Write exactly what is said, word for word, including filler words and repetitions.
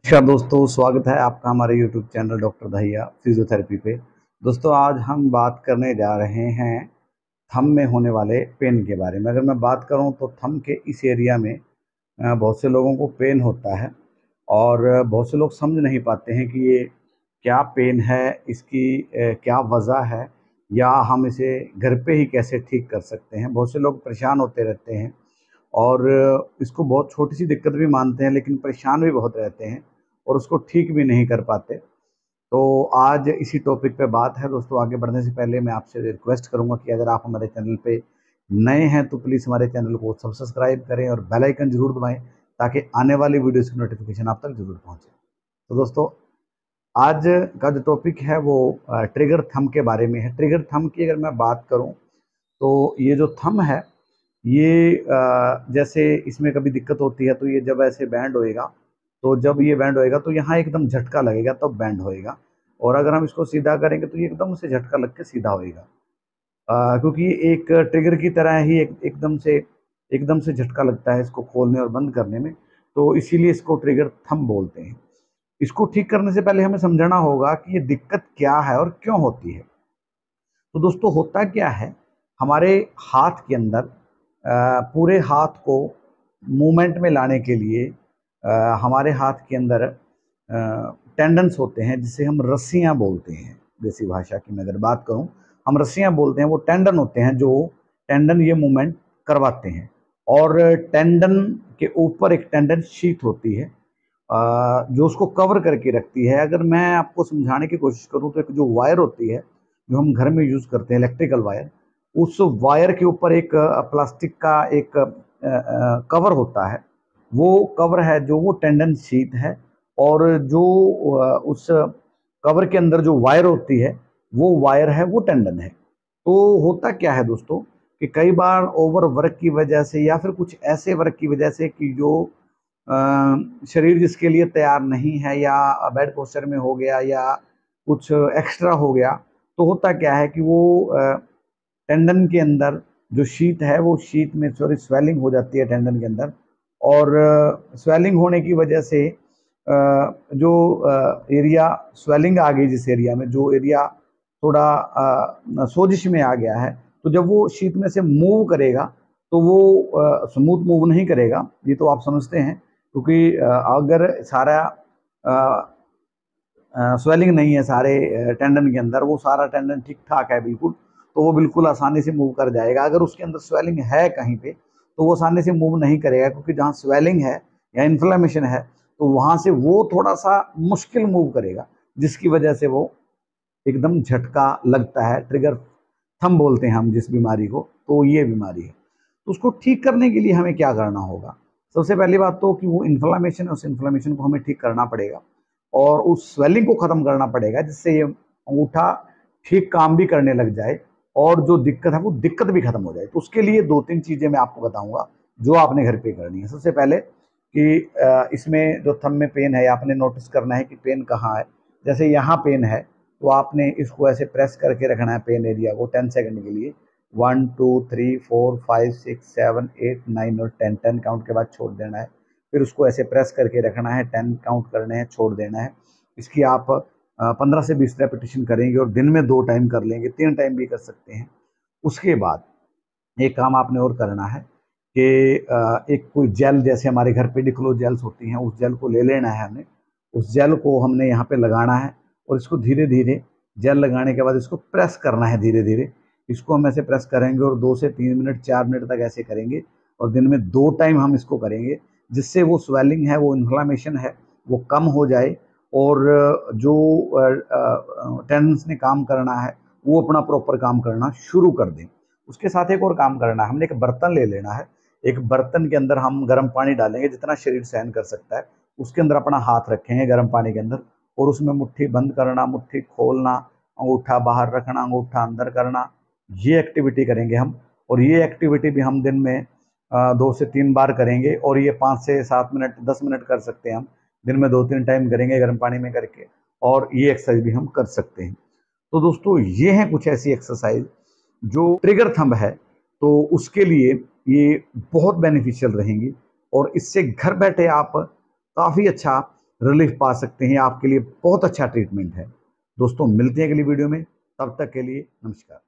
नमस्कार दोस्तों, स्वागत है आपका हमारे YouTube channel doctor Dahiya physiotherapy पे। दोस्तों, आज हम बात करने जा रहे हैं थंब में होने वाले पेन के बारे में। अगर मैं बात करूं तो थंब के इस एरिया में अ, बहुत से लोगों को पेन होता है और बहुत से लोग समझ नहीं पाते हैं कि ये क्या पेन है, इसकी अ, क्या वजह है या हम इसे घर पे ही कैसे ठीक कर सकते हैं। बहुत से लोग परेशान होते रहते हैं और इसको बहुत छोटी-सी दिक्कत भी मानते हैं, लेकिन परेशान भी बहुत रहते हैं और उसको ठीक भी नहीं कर पाते। तो आज इसी टॉपिक पे बात है। दोस्तों, आगे बढ़ने से पहले मैं आपसे रिक्वेस्ट करूँगा कि अगर आप हमारे चैनल पे नए हैं तो प्लीज़ हमारे चैनल को सब्सक्राइब करें और बेल आइकन ज़रूर दबाएँ ताकि आने वाली वीडियोज़ की नोटिफ़िकेशन आप तक ज़रूर पहुँचे। तो दोस्तों, आज का जो टॉपिक है वो अ, ट्रिगर थंब के बारे में है। ट्रिगर थंब की अगर मैं बात करूँ तो ये जो थंब है ये अ, जैसे इसमें कभी दिक्कत होती है तो ये जब ऐसे बैंड होएगा, तो जब ये बैंड होएगा तो यहाँ एकदम झटका लगेगा तब बैंड होएगा और अगर हम इसको सीधा करेंगे तो ये एकदम से झटका लग के सीधा होएगा। अ, क्योंकि ये एक ट्रिगर की तरह ही एक एकदम से एकदम से झटका लगता है इसको खोलने और बंद करने में, तो इसीलिए इसको ट्रिगर थंब बोलते हैं। इसको ठीक करने से पहले हमें समझना होगा कि ये दिक्कत क्या है और क्यों होती है। तो दोस्तों, होता क्या है, हमारे हाथ के अंदर अ, पूरे हाथ को मूवमेंट में लाने के लिए अ, हमारे हाथ के अंदर टेंडन्स होते हैं जिसे हम रस्सियाँ बोलते हैं। देसी भाषा की मैं अगर बात करूं, हम रस्सियाँ बोलते हैं। वो टेंडन होते हैं जो टेंडन ये मूवमेंट करवाते हैं और टेंडन के ऊपर एक टेंडन शीथ होती है अ, जो उसको कवर करके रखती है। अगर मैं आपको समझाने की कोशिश करूं तो एक जो वायर होती है जो हम घर में यूज़ करते हैं, इलेक्ट्रिकल वायर, उस वायर के ऊपर एक अ, प्लास्टिक का एक अ, अ, कवर होता है। वो कवर है जो वो टेंडन शीथ है और जो अ, उस कवर के अंदर जो वायर होती है वो वायर है, वो टेंडन है। तो होता क्या है दोस्तों कि कई बार ओवर वर्क की वजह से या फिर कुछ ऐसे वर्क की वजह से कि जो अ, शरीर जिसके लिए तैयार नहीं है या बेड पोस्चर में हो गया या कुछ एक्स्ट्रा हो गया, तो होता क्या है कि वो अ, टेंडन के अंदर जो शीथ है वो शीथ में सॉरी स्वेलिंग हो जाती है टेंडन के अंदर और स्वेलिंग होने की वजह से अ, जो एरिया स्वेलिंग आ गई, जिस एरिया में जो एरिया थोड़ा अ, सोजिश में आ गया है, तो जब वो शीथ में से मूव करेगा तो वो स्मूथ मूव नहीं करेगा। ये तो आप समझते हैं, क्योंकि अ, अगर सारा स्वेलिंग नहीं है सारे टेंडन के अंदर, वो सारा टेंडन ठीक ठाक है बिल्कुल, तो वो बिल्कुल आसानी से मूव कर जाएगा। अगर उसके अंदर स्वेलिंग है कहीं पे तो वो आसानी से मूव नहीं करेगा, क्योंकि जहाँ स्वेलिंग है या इन्फ्लेमेशन है तो वहाँ से वो थोड़ा सा मुश्किल मूव करेगा, जिसकी वजह से वो एकदम झटका लगता है। ट्रिगर थंब बोलते हैं हम जिस बीमारी को, तो ये बीमारी है। तो उसको ठीक करने के लिए हमें क्या करना होगा? सबसे पहली बात तो कि वो इन्फ्लेमेशन है, उस इन्फ्लेमेशन को हमें ठीक करना पड़ेगा और उस स्वेलिंग को ख़त्म करना पड़ेगा, जिससे ये अंगूठा ठीक काम भी करने लग जाए और जो दिक्कत है वो दिक्कत भी खत्म हो जाए। तो उसके लिए दो तीन चीज़ें मैं आपको बताऊंगा जो आपने घर पे करनी है। सबसे पहले कि अ, इसमें जो थंब में पेन है, आपने नोटिस करना है कि पेन कहाँ है। जैसे यहाँ पेन है तो आपने इसको ऐसे प्रेस करके रखना है पेन एरिया को टेन सेकंड के लिए। One two three four five six seven eight nine और टेन टेन काउंट के बाद छोड़ देना है। फिर उसको ऐसे प्रेस करके रखना है, टेन काउंट करने हैं, छोड़ देना है। इसकी आप पंद्रह से बीस रेपिटेशन करेंगे और दिन में दो टाइम कर लेंगे, तीन टाइम भी कर सकते हैं। उसके बाद एक काम आपने और करना है कि अ, एक कोई जेल, जैसे हमारे घर पे डिक्लो जेल्स होती हैं, उस जेल को ले लेना है हमें। उस जेल को हमने यहाँ पे लगाना है और इसको धीरे धीरे, जेल लगाने के बाद इसको प्रेस करना है धीरे धीरे। इसको हम ऐसे प्रेस करेंगे और दो से तीन मिनट चार मिनट तक ऐसे करेंगे और दिन में दो टाइम हम इसको करेंगे, जिससे वो स्वेलिंग है, वो इन्फ्लामेशन है, वो कम हो जाए और जो टेंडन्स ने काम करना है वो अपना प्रॉपर काम करना शुरू कर दें। उसके साथ एक और काम करना है, हमने एक बर्तन ले लेना है। एक बर्तन के अंदर हम गर्म पानी डालेंगे, जितना शरीर सहन कर सकता है उसके अंदर अपना हाथ रखेंगे गर्म पानी के अंदर और उसमें मुट्ठी बंद करना, मुट्ठी खोलना, अंगूठा बाहर रखना, अंगूठा अंदर करना, ये एक्टिविटी करेंगे हम। और ये एक्टिविटी भी हम दिन में अ, दो से तीन बार करेंगे और ये पाँच से सात मिनट दस मिनट कर सकते हैं हम। दिन में दो तीन टाइम करेंगे गर्म पानी में करके, और ये एक्सरसाइज भी हम कर सकते हैं। तो दोस्तों, ये हैं कुछ ऐसी एक्सरसाइज जो ट्रिगर थंब है, तो उसके लिए ये बहुत बेनिफिशियल रहेंगी और इससे घर बैठे आप काफ़ी अच्छा रिलीफ पा सकते हैं। आपके लिए बहुत अच्छा ट्रीटमेंट है। दोस्तों मिलते हैं अगली वीडियो में, तब तक के लिए नमस्कार।